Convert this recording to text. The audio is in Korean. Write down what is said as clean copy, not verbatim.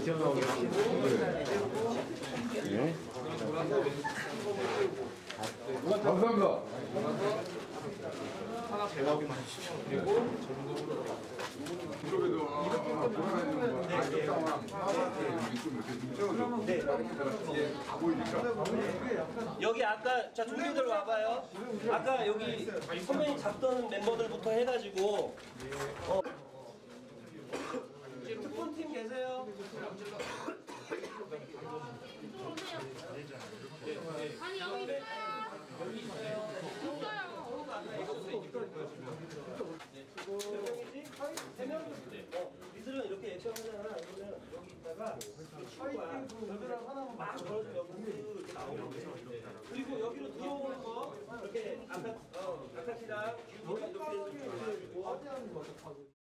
시원하게 하시고. 네. 감사합니다. 하나 배우기만 해주시면 그리고 전국으로 그래도 돌아다니는 거 네. 다 보이니까. 여기 아까 자 동료들 와봐요. 아까 여기 선배님 잡던 멤버들부터 해가지고 특본팀 계세요? 아니 여기 있어요. 여기 있어요. 세 명? 니들은 이렇게 예청하잖아. 그러면 여기 있다가 친구가 여기랑 하나만 막 걸어주면 여기 이렇게 나오는 거예요. 그리고 여기로 들어오는 거 이렇게 아카시랑 기우가 이렇게 해서